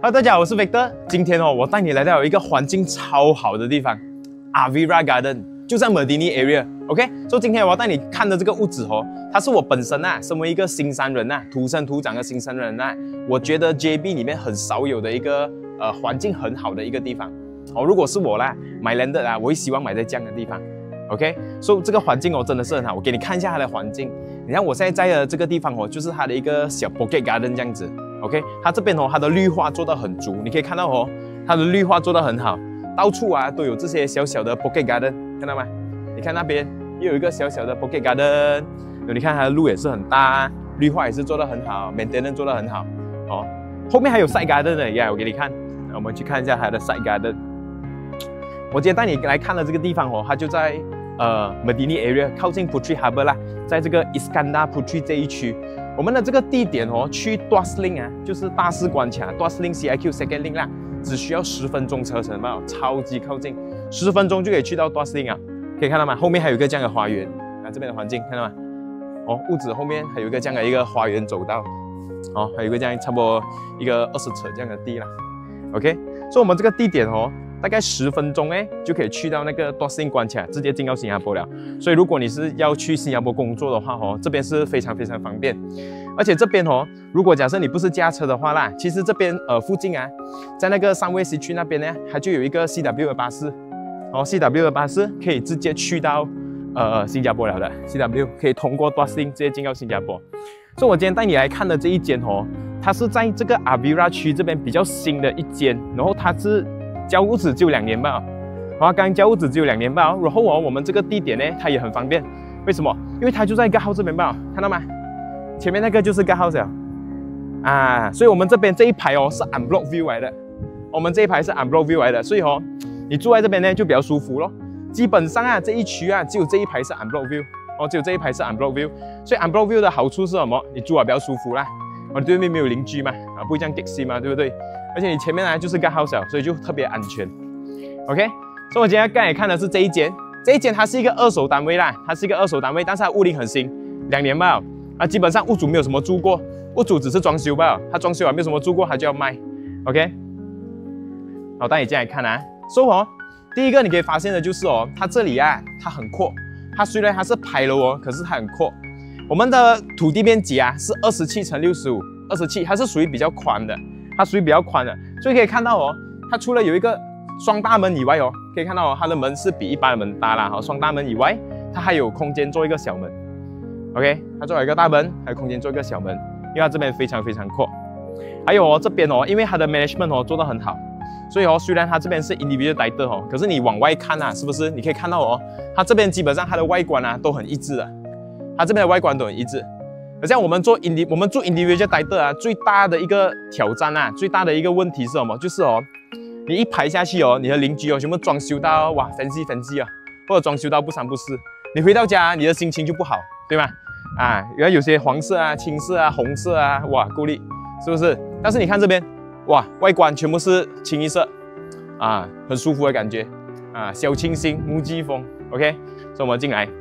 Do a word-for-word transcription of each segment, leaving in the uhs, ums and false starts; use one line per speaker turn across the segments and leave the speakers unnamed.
Hello， 大家好，我是 Victor。今天哦，我带你来到一个环境超好的地方 ，Avira Garden， 就在 Medini area。OK， 所以今天我要带你看的这个屋子哦，它是我本身啊，身为一个新山人啊，土生土长的新山人啊，我觉得 J B 里面很少有的一个呃环境很好的一个地方。哦，如果是我啦，买 landed 啊，我会希望买在这样的地方。OK， 所以这个环境哦真的是很好，我给你看一下它的环境。你看我现在在的这个地方哦，就是它的一个小 Pocket Garden 这样子。OK， 它这边哦，它的绿化做得很足，你可以看到哦，它的绿化做得很好，到处啊都有这些小小的 Pocket Garden， 看到吗？你看那边又有一个小小的 Pocket Garden， 你看它的路也是很大，绿化也是做得很好 ，maintenance 做得很好。哦，后面还有 Side Garden 的，呀，我给你看，我们去看一下它的 Side Garden。我今天带你来看的这个地方哦，它就在呃 Medini area， 靠近 Puteri Harbour 啦，在这个 Iskandar Puteri 这一区。我们的这个地点哦，去 Tuas Link 啊，就是大使关卡 Tuas Link C I Q Second Link 啦，只需要十分钟车程吧，超级靠近，十分钟就可以去到 Tuas Link 啊。可以看到吗？后面还有一个这样的花园啊，这边的环境看到吗？哦，屋子后面还有一个这样的一个花园走道，哦，还有一个这样差不多一个二十尺这样的地啦。OK， 所以我们这个地点哦，大概十分钟哎就可以去到那个 Tuas Link 关卡，直接进到新加坡了。所以如果你是要去新加坡工作的话哦，这边是非常非常方便。而且这边哦，如果假设你不是驾车的话啦，其实这边呃附近啊，在那个三位西区那边呢，它就有一个 C W 的巴士，哦 C W 的巴士可以直接去到呃新加坡了的 ，C W 可以通过 Tuas Link 直接进到新加坡。所以我今天带你来看的这一间哦，它是在这个 Avira 区这边比较新的一间，然后它是交屋子只有两年吧，啊，刚交屋子只有两年吧，然后哦我们这个地点呢，它也很方便，为什么？因为它就在God House这边吧，看到吗？前面那个就是 God House 了啊，所以我们这边这一排哦是 unblock view 来的，我们这一排是 unblock view 来的，所以哦，你住在这边呢就比较舒服咯。基本上啊这一区啊只有这一排是 unblock view， 哦，只有这一排是 unblock view， 所以 unblock view 的好处是什么？你住啊比较舒服啦，哦，对面没有邻居嘛，啊不会这样 taxi 嘛，对不对？而且你前面呢就是 God House 了，所以就特别安全。OK， 所以我今天刚才看的是这一间，这一间它是一个二手单位啦，它是一个二手单位，但是它屋龄很新，两年吧。啊，基本上屋主没有什么住过，屋主只是装修吧，他装修啊没有什么住过，他就要卖 ，OK。好，带你进来看啊，所以哦，第一个你可以发现的就是哦，它这里啊，它很阔，它虽然它是牌楼哦，可是它很阔。我们的土地面积啊是二十七乘六十五，二十七，它是属于比较宽的，它属于比较宽的，所以可以看到哦，它除了有一个双大门以外哦，可以看到哦，它的门是比一般的门大啦，好，双大门以外，它还有空间做一个小门。OK， 它做了一个大门，还有空间做一个小门，因为它这边非常非常阔。还有哦，这边哦，因为它的 management 哦做得很好，所以哦，虽然它这边是 individual title 哦，可是你往外看啊，是不是？你可以看到哦，它这边基本上它的外观啊都很一致的，它这边的外观都很一致。而像我们做 indi， 我们做 individual title 啊，最大的一个挑战啊，最大的一个问题是什么？就是哦，你一排下去哦，你的邻居哦全部装修到哇 fancy fancy 啊，或者装修到不三不四，你回到家你的心情就不好，对吗？啊，原来有些黄色啊、青色啊、红色啊，哇，够力，是不是？但是你看这边，哇，外观全部是清一色，啊，很舒服的感觉，啊，小清新，木屐风 ，OK， 所以我们进来，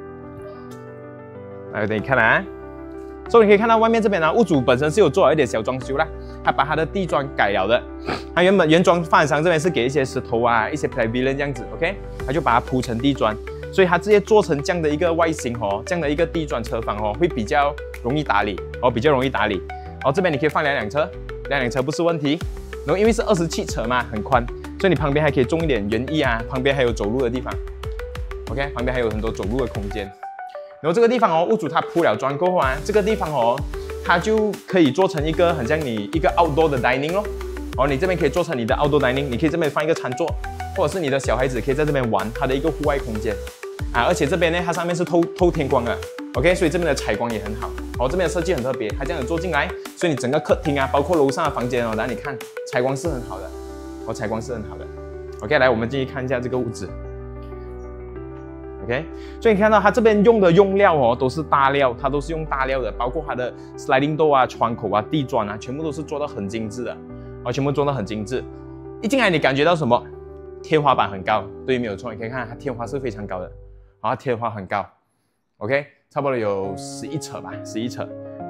来，等你看啊，所以你可以看到外面这边呢、啊，屋主本身是有做了一点小装修啦，他把他的地砖改了的，他原本原装发展商这边是给一些石头啊、一些 pavilion 这样子 ，OK， 他就把它铺成地砖。所以它直接做成这样的一个外形哦，这样的一个地砖车房哦，会比较容易打理哦，比较容易打理。哦，这边你可以放两辆车，两辆车不是问题。然后因为是二十七尺嘛，很宽，所以你旁边还可以种一点园艺啊，旁边还有走路的地方。OK， 旁边还有很多走路的空间。然后这个地方哦，屋主他铺了砖过后啊，这个地方哦，它就可以做成一个很像你一个 outdoor 的 dining 咯。哦，你这边可以做成你的 outdoor dining， 你可以这边放一个餐桌，或者是你的小孩子可以在这边玩它的一个户外空间。啊，而且这边呢，它上面是透透天光的 ，OK， 所以这边的采光也很好。哦，这边的设计很特别，它这样子做进来，所以你整个客厅啊，包括楼上的房间哦，然后你看采光是很好的，哦，采光是很好的。OK， 来，我们进去看一下这个屋子。OK， 所以你看到它这边用的用料哦，都是大料，它都是用大料的，包括它的 sliding door 啊、窗口啊、地砖啊，全部都是做到很精致的，哦，全部做到很精致。一进来你感觉到什么？天花板很高，对，没有错，你可以看它天花是非常高的。啊，天花很高 ，OK， 差不多有十一尺吧，十一尺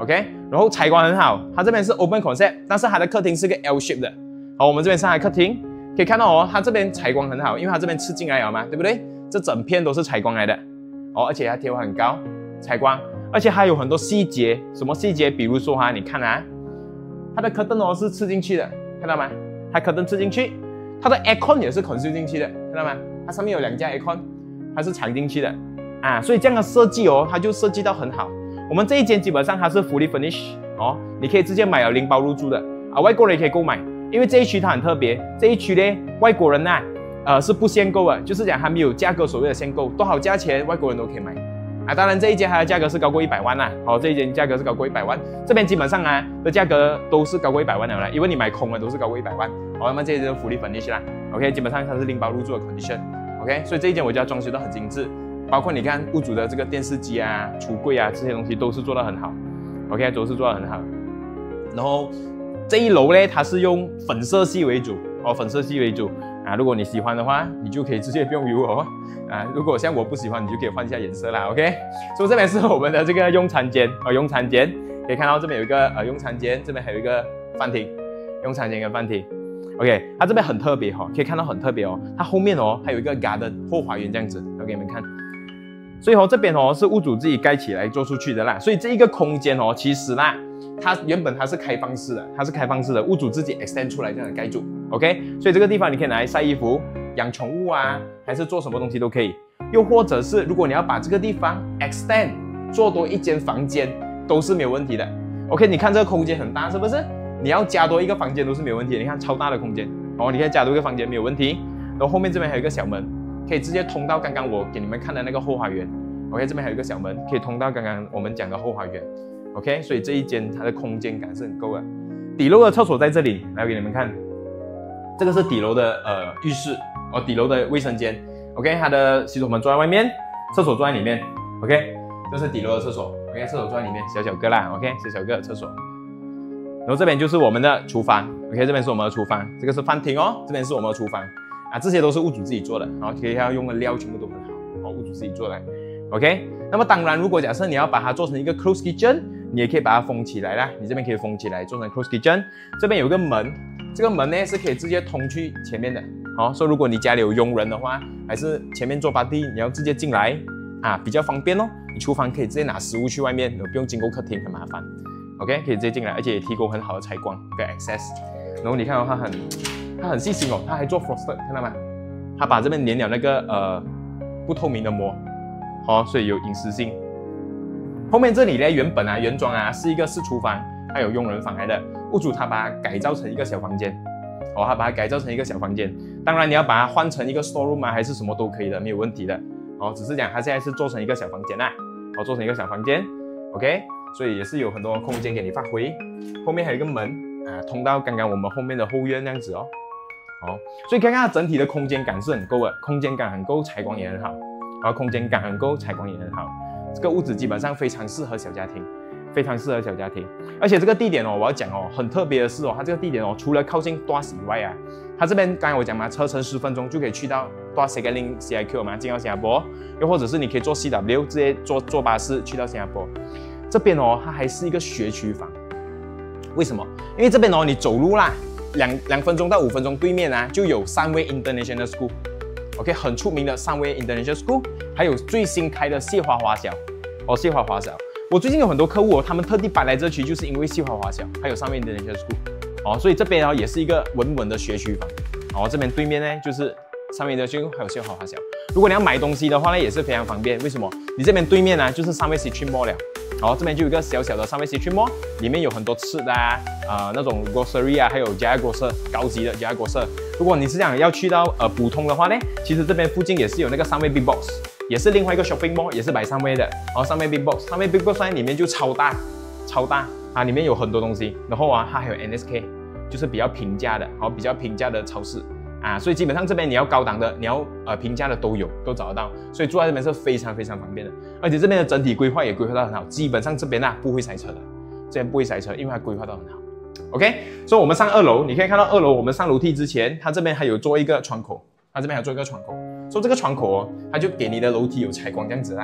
OK， 然后采光很好，它这边是 open concept， 但是它的客厅是个 L shape 的。好，我们这边上来客厅，可以看到哦，它这边采光很好，因为它这边吃进来了嘛，对不对？这整片都是采光来的，哦，而且它贴花很高，采光，而且还有很多细节，什么细节？比如说哈，你看啊，它的 curtain 哦是吃进去的，看到吗？它 curtain 吃进去，它的 aircon 也是 consume 进去的，看到吗？它上面有两架 aircon， 它是藏进去的啊，所以这样的设计哦，它就设计到很好。我们这一间基本上它是 fully furnished 哦，你可以直接买了拎包入住的啊，外国人也可以购买，因为这一区它很特别，这一区呢外国人呐、啊，呃是不限购的，就是讲它没有价格所谓的限购，多少价钱外国人都可以买啊。当然这一间它的价格是高过一百万啦，好、哦，这一间价格是高过一百万，这边基本上啊的价格都是高过一百万的啦，因为你买空的都是高过一百万，好、哦，那么这一间是 fully furnished 啦 ，OK， 基本上它是拎包入住的 condition，OK， 所以这一间我就要装修到很精致。包括你看屋主的这个电视机啊、橱柜啊这些东西都是做得很好 ，OK， 都是做得很好。然后这一楼呢，它是用粉色系为主哦，粉色系为主啊。如果你喜欢的话，你就可以直接不用油哦啊。如果像我不喜欢，你就可以换一下颜色啦 ，OK。所以这边是我们的这个用餐间哦，用餐间可以看到这边有一个呃用餐间，这边还有一个饭厅，用餐间跟饭厅。OK， 它这边很特别哈、哦，可以看到很特别哦。它后面哦还有一个 garden 后花园这样子，我给你们看。所以哦，这边哦是屋主自己盖起来做出去的啦。所以这一个空间哦，其实啦，它原本它是开放式的，它是开放式的，屋主自己 extend 出来这样的盖住。OK， 所以这个地方你可以拿来晒衣服、养宠物啊，还是做什么东西都可以。又或者是如果你要把这个地方 extend 做多一间房间，都是没有问题的。OK， 你看这个空间很大，是不是？你要加多一个房间都是没有问题的。你看超大的空间哦，你可以加多一个房间没有问题。然后后面这边还有一个小门。可以直接通到刚刚我给你们看的那个后花园 ，OK， 这边还有一个小门，可以通到刚刚我们讲的后花园 ，OK， 所以这一间它的空间感是很够的。底楼的厕所在这里，来给你们看，这个是底楼的呃浴室哦，底楼的卫生间 ，OK， 它的洗手盆坐在外面，厕所坐在里面 ，OK， 这是底楼的厕所 ，OK， 厕所坐在里面，小小个啦 ，OK， 小小个的厕所。然后这边就是我们的厨房 ，OK， 这边是我们的厨房，这个是饭厅哦，这边是我们的厨房。啊，这些都是屋主自己做的，然后可以要用的料全部都很好，哦，屋主自己做的 ，OK。那么当然，如果假设你要把它做成一个 closed kitchen， 你也可以把它封起来啦。你这边可以封起来，做成 closed kitchen。这边有个门，这个门呢是可以直接通去前面的，好、哦，所以如果你家里有佣人的话，还是前面做 party， 你要直接进来啊，比较方便哦。你厨房可以直接拿食物去外面，不用经过客厅，很麻烦。OK， 可以直接进来，而且也提供很好的采光跟 access。然后你看到它很。它很细心哦，它还做 frosted， 看到吗？它把这边粘了那个呃不透明的膜，好、哦，所以有隐私性。后面这里呢，原本啊原装啊是一个是厨房，还有佣人房来的。屋主他把它改造成一个小房间，哦，他把它改造成一个小房间。当然你要把它换成一个 storeroom 啊，还是什么都可以的，没有问题的。哦，只是讲它现在是做成一个小房间啦，哦，做成一个小房间 ，OK， 所以也是有很多空间给你发挥。后面还有一个门啊，通到刚刚我们后面的后院这样子哦。好，所以看看它整体的空间感是很够的，空间感很够，采光也很好，然后空间感很够，采光也很好。这个屋子基本上非常适合小家庭，非常适合小家庭。而且这个地点哦，我要讲哦，很特别的是哦，它这个地点哦，除了靠近 Tuas 以外啊，它这边刚才我讲嘛，车程十分钟就可以去到 Tuas Sekaling C I Q 嘛，进到新加坡，又或者是你可以坐 C W 直接坐坐巴士去到新加坡。这边哦，它还是一个学区房，为什么？因为这边哦，你走路啦。两两分钟到五分钟对面啊，就有三位 International School，OK， 很出名的三位 International School， 还有最新开的谢华华小，哦，谢华华小。我最近有很多客户哦，他们特地搬来这区，就是因为谢华华小，还有三位 International School， 哦，所以这边哦也是一个稳稳的学区房，哦，这边对面呢就是三位 International School， 还有谢华华小。如果你要买东西的话呢，也是非常方便。为什么？你这边对面呢就是三位 Citron Mall 了。好，这边就有一个小小的三位 Citron Mall， 里面有很多吃的啊，呃，那种 grocery 啊，还有 Jaya Grocer 高级的 Jaya Grocer。如果你是想要去到呃普通的话呢，其实这边附近也是有那个三位 Big Box， 也是另外一个 shopping mall， 也是摆三位的。然后三位 Big Box， 三位 Big Box 呢里面就超大，超大啊，里面有很多东西。然后啊，它还有 N S K， 就是比较平价的，好，比较平价的超市。啊，所以基本上这边你要高档的，你要呃平价的都有，都找得到，所以住在这边是非常非常方便的，而且这边的整体规划也规划得很好，基本上这边啊不会塞车的，这边不会塞车，因为它规划得很好。OK， 所以我们上二楼，你可以看到二楼我们上楼梯之前，它这边还有做一个窗口，它这边还有做一个窗口，所以这个窗口哦，它就给你的楼梯有采光这样子啦，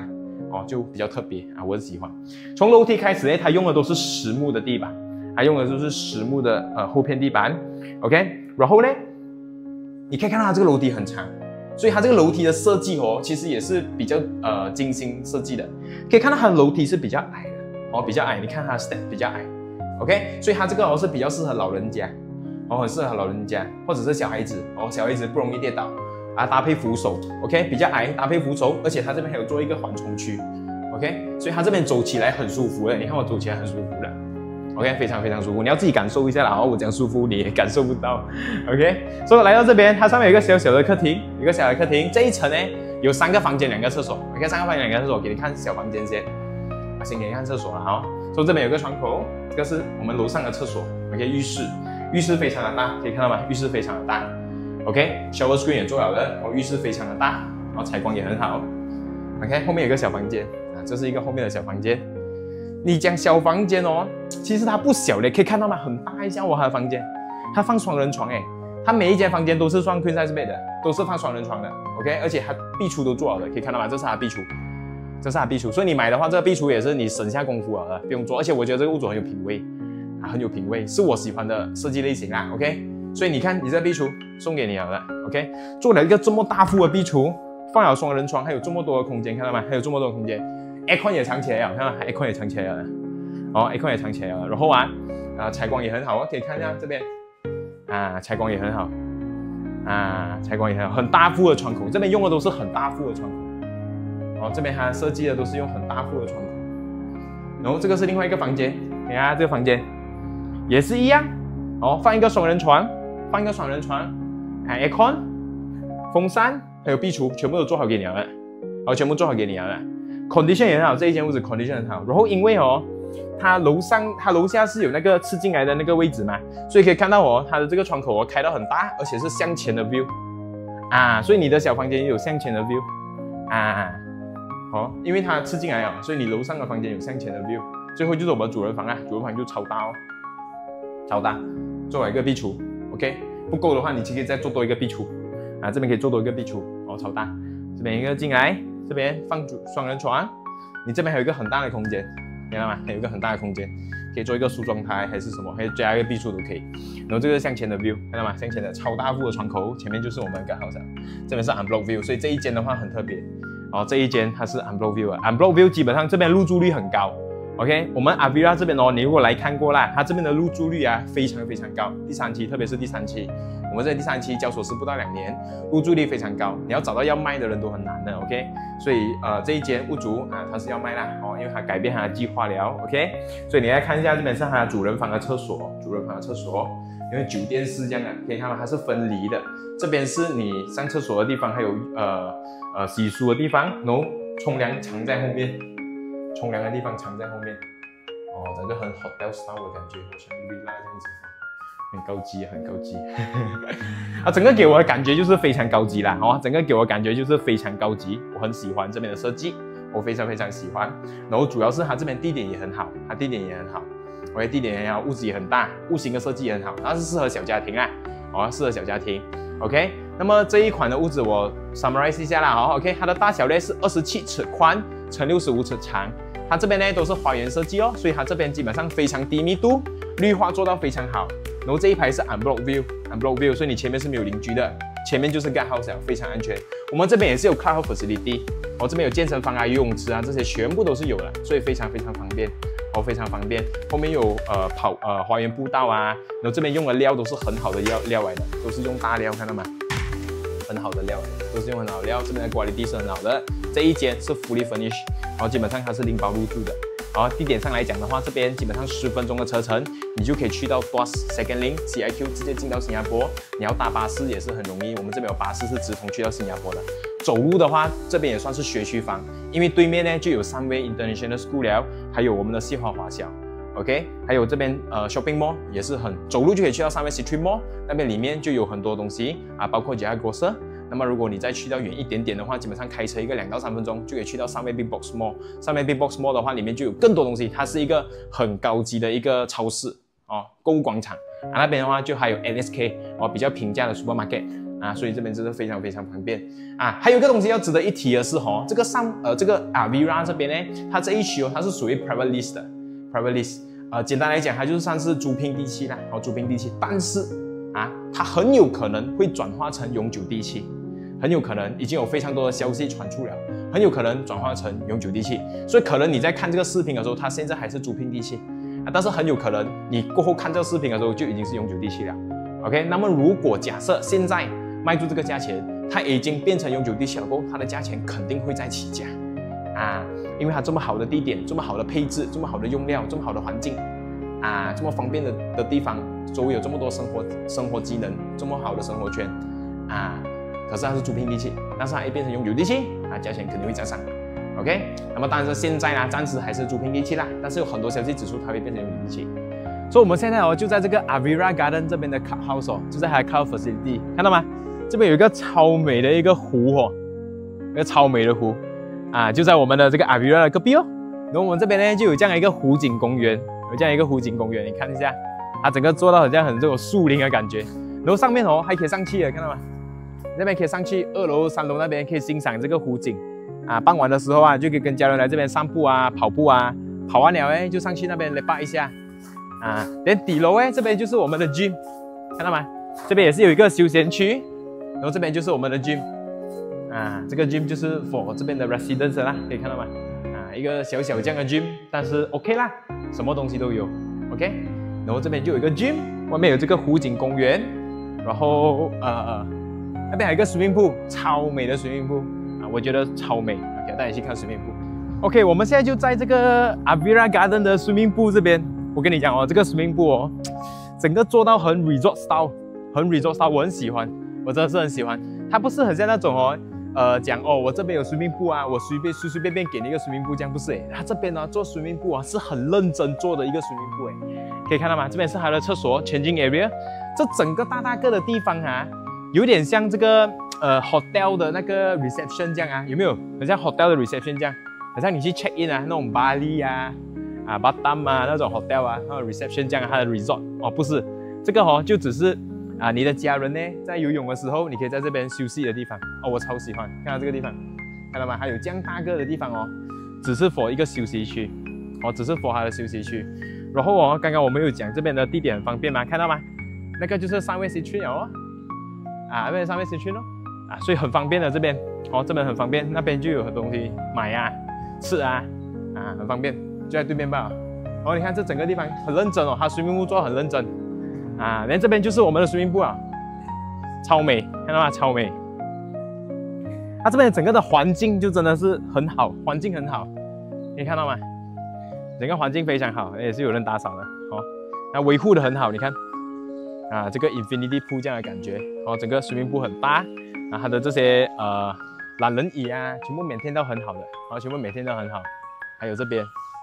哦，就比较特别啊，我是喜欢。从楼梯开始呢，它用的都是实木的地板，它用的都是实木的呃厚片地板 ，OK。然后呢，你可以看到它这个楼梯很长，所以它这个楼梯的设计哦，其实也是比较呃精心设计的。可以看到它的楼梯是比较矮的哦，比较矮，你看它的 step 比较矮 ，OK。所以它这个哦是比较适合老人家。哦，很适合老人家或者是小孩子哦，小孩子不容易跌倒啊，搭配扶手 ，OK， 比较矮，搭配扶手，而且它这边还有做一个缓冲区 ，OK， 所以它这边走起来很舒服的，你看我走起来很舒服的 ，OK， 非常非常舒服，你要自己感受一下啦，哦，我讲舒服你也感受不到 ，OK， 所以来到这边，它上面有一个小小的客厅，一个小的客厅，这一层呢有三个房间，两个厕所 ，OK， 三个房间，两个厕所，给你看小房间先，啊，先给你看厕所了哈，所以这边有个窗口，这个是我们楼上的厕所 ，OK， 浴室。浴室非常的大，可以看到吗？浴室非常的大 ，OK，shower screen 也做好了，哦，浴室非常的大，然后采光也很好 ，OK， 后面有个小房间啊，这是一个后面的小房间。你讲小房间哦，其实它不小的，可以看到吗？很大一下哦，它的房间，它放双人床哎，它每一间房间都是放 queen size bed 的，都是放双人床的 ，OK， 而且它壁橱都做好了，可以看到吗？这是它的壁橱，这是它的壁橱，所以你买的话，这个壁橱也是你省下功夫了，不用做，而且我觉得这个屋主很有品味。啊，很有品味，是我喜欢的设计类型啦 ，OK。所以你看，你这壁橱送给你了的 ，OK。做了一个这么大幅的壁橱，放了双人床，还有这么多的空间，看到吗？还有这么多的空间 ，aircon 也藏起来了，看到吗 ？aircon 也藏起来了，哦 ，aircon 也藏起来了。然后啊，啊，采光也很好，可以看一下这边，啊，采光也很好，啊，采光也很好，很大幅的窗口，这边用的都是很大幅的窗口，哦，这边它设计的都是用很大幅的窗口。然后这个是另外一个房间，你看这个房间。也是一样，哦，放一个双人床，放一个双人床，啊 ，aircon， 风扇，还有壁橱，全部都做好给你了，然后全部做好给你了 ，condition 也很好，这一间屋子 condition 很好。然后因为哦，它楼上它楼下是有那个吃进来的那个位置嘛，所以可以看到哦，它的这个窗口哦开到很大，而且是向前的 view， 啊，所以你的小房间也有向前的 view， 啊，哦，因为它吃进来了，所以你楼上的房间有向前的 view。最后就是我们主人房啊，主人房就超大哦。超大，做了一个壁橱 ，OK， 不够的话，你就可以再做多一个壁橱，啊，这边可以做多一个壁橱，哦，超大，这边一个进来，这边放双人床，你这边还有一个很大的空间，看到吗？还有一个很大的空间，可以做一个梳妆台还是什么，还有加一个壁橱都可以。然后这个向前的 view， 看到吗？向前的超大幅的窗口，前面就是我们的 house， 这边是 unblock view， 所以这一间的话很特别，哦，这一间它是 unblock view 啊 ，unblock view 基本上这边入住率很高。OK， 我们 Avira 这边哦，你如果来看过啦，它这边的入住率啊非常非常高。第三期，特别是第三期，我们这第三期交所是不到两年，入住率非常高。你要找到要卖的人都很难的 ，OK。所以呃这一间屋主啊他是要卖啦哦，因为他改变他的计划了 ，OK。所以你来看一下这边是他主人房的厕所，主人房的厕所，因为酒店是这样的，可以看到它是分离的，这边是你上厕所的地方，还有呃呃洗漱的地方，然后冲凉藏在后面。冲凉的地方藏在后面，哦，整个很 hotel style 的感觉，好像 villa 这样子，很高级，很高级。啊，整个给我的感觉就是非常高级啦，哦，整个给我的感觉就是非常高级，我很喜欢这边的设计，我非常非常喜欢。然后主要是它这边地点也很好，它地点也很好，我的地点也很好，屋子也很大，屋型的设计也很好，它是适合小家庭啦，哦，适合小家庭。OK， 那么这一款的屋子我 summarize 一下啦，好 ，OK， 它的大小呢是二十七尺宽乘六十五尺长。它这边呢都是花园设计哦，所以它这边基本上非常低密度，绿化做到非常好。然后这一排是 unblock view，unblock view， 所以你前面是没有邻居的，前面就是 guardhouse 非常安全。我们这边也是有 clubhouse facility， 哦，这边有健身房啊、游泳池啊，这些全部都是有的，所以非常非常方便，哦，非常方便。后面有呃跑呃花园步道啊，然后这边用的料都是很好的料料来的，都是用大料，看到吗？很好的料，都是用很好的料，这边的 quality 是很好的。这一间是 fully furnished， 然后基本上它是拎包入住的。然后地点上来讲的话，这边基本上十分钟的车程，你就可以去到 Tuas、Second Link、C I Q， 直接进到新加坡。你要搭巴士也是很容易，我们这边有巴士是直通去到新加坡的。走路的话，这边也算是学区房，因为对面呢就有三位 International School 了，还有我们的西华华小。OK， 还有这边呃 shopping mall 也是很走路就可以去到三位 City Mall， 那边里面就有很多东西啊，包括 Jaya Grocer。那么如果你再去到远一点点的话，基本上开车一个两到三分钟就可以去到上面 Big Box Mall。上面 Big Box Mall 的话，里面就有更多东西，它是一个很高级的一个超市哦，购物广场啊。那边的话就还有 N S K 哦，比较平价的 supermarket 啊，所以这边真的非常非常方便啊。还有一个东西要值得一提的是哦，这个上呃这个 Avira 这边呢，它这一区哦，它是属于 private list 的 private list， 呃，简单来讲，它就算是租赁地契啦，好，租赁地契，但是啊，它很有可能会转化成永久地契，很有可能已经有非常多的消息传出了，很有可能转化成永久地契，所以可能你在看这个视频的时候，它现在还是租赁地契啊，但是很有可能你过后看这个视频的时候就已经是永久地契了。OK， 那么如果假设现在卖出这个价钱，它已经变成永久地契了过后，它的价钱肯定会再起价啊，因为它这么好的地点，这么好的配置，这么好的用料，这么好的环境啊，这么方便的的地方，周围有这么多生活生活机能，这么好的生活圈啊，可是它是租赁地契，但是它一变成永久地契啊，价钱肯定会加上。OK， 那么当然是现在呢，暂时还是租赁地契啦，但是有很多消息指出它会变成永久地契。所以我们现在哦，就在这个 Avira Garden 这边的 car house 哦，就在它的 car facility， 看到吗？这边有一个超美的一个湖哦，一个超美的湖啊，就在我们的这个 Avira 的隔壁哦。然后我们这边呢就有这样一个湖景公园，有这样一个湖景公园，你看一下，它整个做到很像很这种树林的感觉。然后上面哦还可以上去的，看到吗？那边可以上去二楼、三楼那边可以欣赏这个湖景啊。傍晚的时候啊，就可以跟家人来这边散步啊、跑步啊，跑完了哎就上去那边来爬一下啊。连底楼哎这边就是我们的 gym， 看到吗？这边也是有一个休闲区。然后这边就是我们的 gym， 啊，这个 gym 就是 for 这边的 residents 啦，可以看到吗？啊，一个小小这样的 gym， 但是 OK 啦，什么东西都有 ，OK。然后这边就有一个 gym， 外面有这个湖景公园，然后呃呃，那边还有一个 swimming pool， 超美的 swimming pool 啊，我觉得超美 ，OK， 带你去看 swimming pool。OK， 我们现在就在这个 Avira Garden 的 swimming pool 这边，我跟你讲哦，这个 swimming pool 哦，整个做到很 resort style， 很 resort style， 我很喜欢。我真的是很喜欢，它不是很像那种哦，呃，讲哦，我这边有 swimming pool啊，我随便随随便便给你一个 swimming pool， 这样不是诶，它这边呢做 swimming pool 啊是很认真做的一个 swimming pool 诶，可以看到吗？这边是它的厕所 changing area， 这整个大大个的地方啊，有点像这个呃 hotel 的那个 reception 这样啊，有没有？很像 hotel 的 reception 这样，好像你去 check in 啊，那种巴黎啊、啊 Batam 啊那种 hotel 啊，那种 reception 这样，它的 resort 哦，不是，这个哦就只是。啊，你的家人呢，在游泳的时候，你可以在这边休息的地方哦，我超喜欢。看到这个地方，看到吗？还有这样大个的地方哦，只是 for 一个休息区，哦，只是 for 它的休息区。然后哦，刚刚我们有讲这边的地点很方便嘛，看到吗？那个就是三位 C 区哦，啊，那边三位 C 区哦，啊，所以很方便的这边，哦，这边很方便，那边就有很多东西买啊、吃啊，啊，很方便，就在对面吧。哦，你看这整个地方很认真哦，它swimming pool做得很认真。啊，连这边就是我们的 swimming pool 啊，超美，看到吗？超美。它这边整个的环境就真的是很好，环境很好，可以看到吗？整个环境非常好，也是有人打扫的，哦，那维护的很好，你看，啊，这个 infinity pool 这样的感觉，哦，整个 swimming pool 很大，啊，它的这些呃懒人椅啊，全部每天都很好的，哦，全部每天都很好，还有这边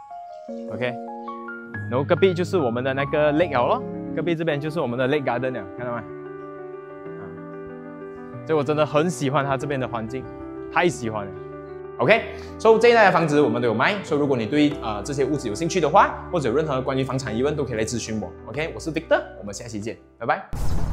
，OK， 然后隔壁就是我们的那个 lake 了咯。隔壁这边就是我们的 Lake Garden 了，看到吗？啊，所以我真的很喜欢它这边的环境，太喜欢了。OK， 所以这一带的房子我们都有卖，所以如果你对呃这些屋子有兴趣的话，或者有任何关于房产疑问，都可以来咨询我。OK， 我是 Victor， 我们下期见，拜拜。